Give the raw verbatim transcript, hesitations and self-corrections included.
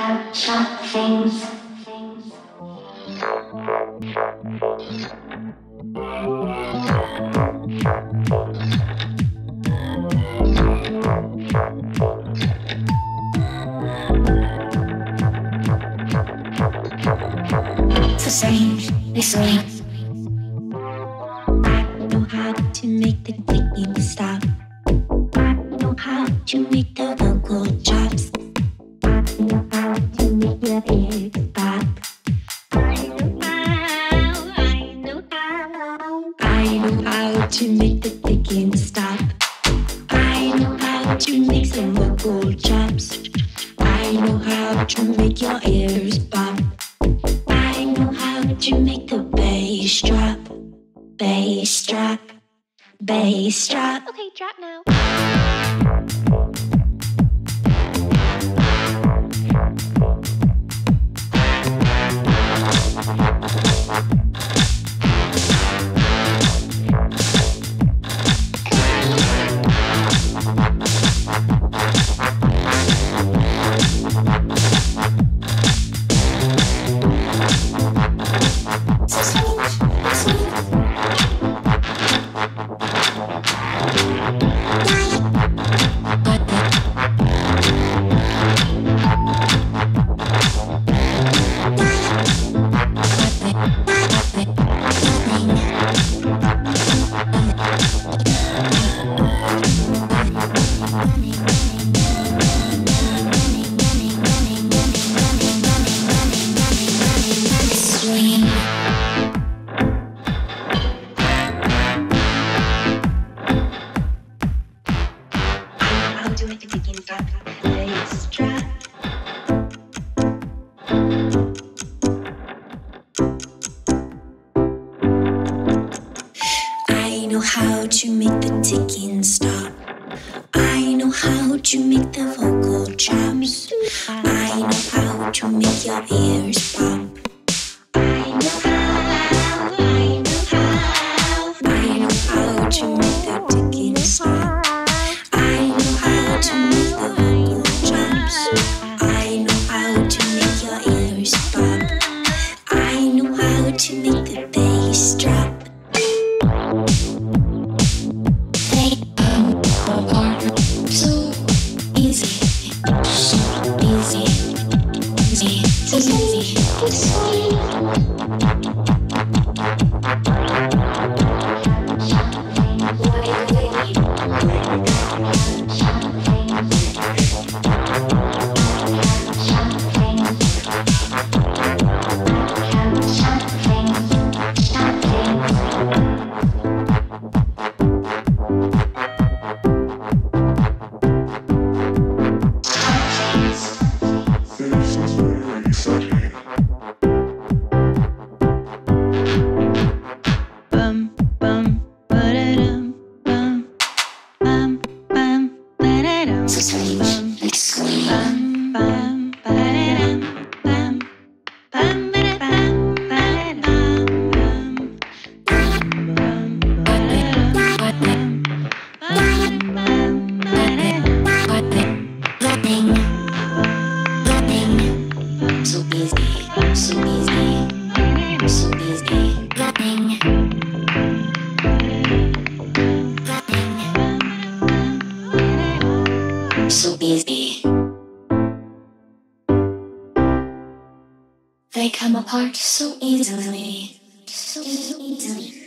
So strange, they say I know how to make the clicking stop. I know how to make the vocal chops. I know how to make your ears pop. I know how, I know how. I know how to make the clicking stop. I know how to make some vocal chops. I know how to make your ears pop. I know how to make the bass drop, bass drop, bass drop. Okay, drop now. They come apart so easily, so easily.